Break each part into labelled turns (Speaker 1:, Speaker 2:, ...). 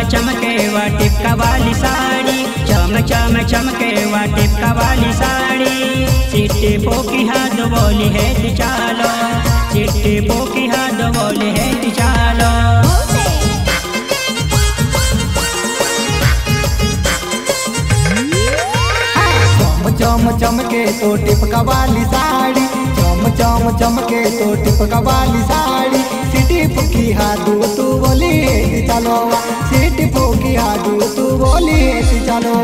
Speaker 1: चमके वा टिपका वाली साड़ी, चम चम चमके वा टिपका वाली साड़ी। सिटी पोकी हाथ बोली है चालो, सिटी पोकी हाथ बोली है चालो।
Speaker 2: चम चमके तो टिपका वाली साड़ी, चम चम चमके तो टिपका वाली साड़ी। सिटी फुकी हादू तू बोली चलो, सिटी फुकी हादू तू बोली चलो।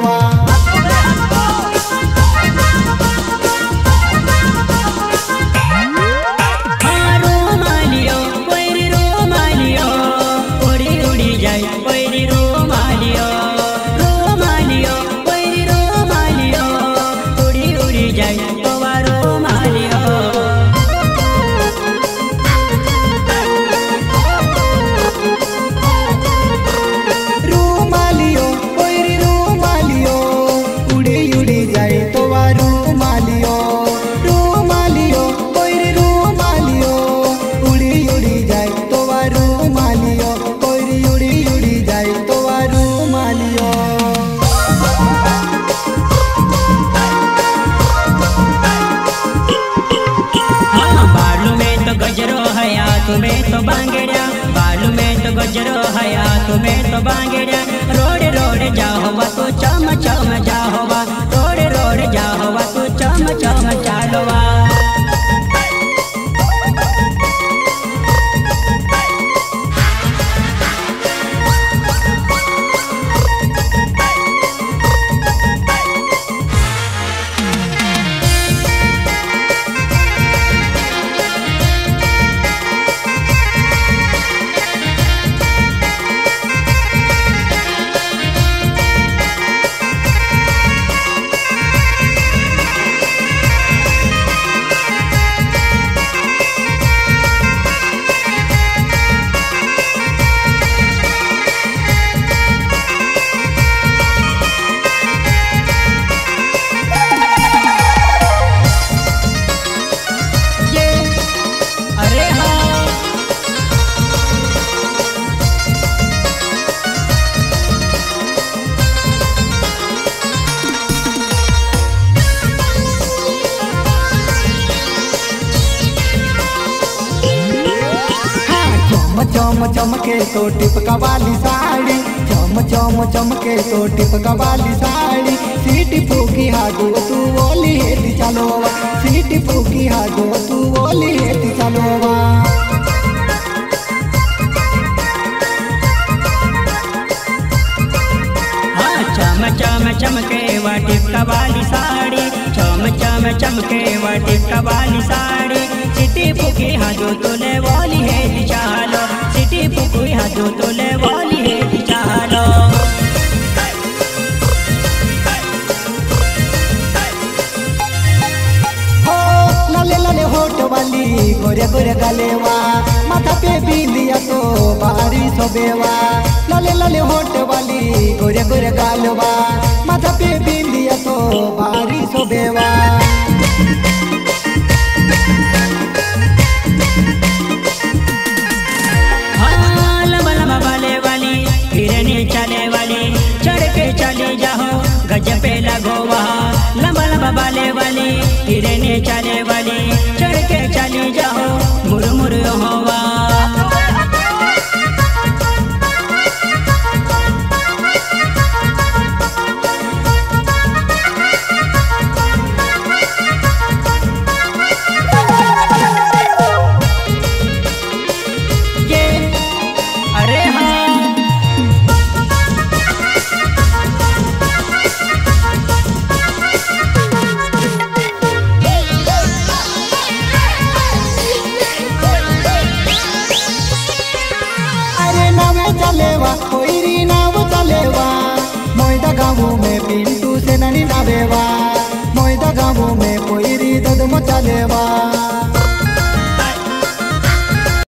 Speaker 1: में तो बांगड़िया बालू में तो गजरो है, हाथ में तो बांगड़िया। रोड रोड जाओ वा तो चम चम जाओ वा, रोड रोड जाओ वा तो चम चम चालो वा।
Speaker 2: चम चमके तो टिपका वाली साड़ी, चम चम चमके तो टिपका वाली साड़ी। सीटी फूकी हादू तू बोली है चलो, सीटी फूकी हादू तू बोली है चलो।
Speaker 1: चम चम चमके वा टिपका वाली साड़ी, चम चम चमके वा टिपका वाली साड़ी। सिटी फूकी हादू तुले बोली है चालो, सिटी फूकी हादू तुले बोली है चालो।
Speaker 2: लाले लाले होठ वाली गोरे गोरे गलेवा, माथा पे बिंदिया तो बाहरी सोबेवा। लाले लाले होठ वाली गोरे गोरे गालवा, माथा पे बिंदिया तो बाहरी सोबेवा।
Speaker 1: चले वाली चढ़ के चले जाओ, गज पे लगो वहाँ लंबा लंबा बाले वाली। हिरने चले वाली चढ़ के चले जाओ, मुरमुर होवा।
Speaker 2: चलेवा कोईरी नाव चलेवा, मोयदा गाँव में पिंटू से ननी नावेवा। मोयदा गाँव में कोईरी ददम चलेवा।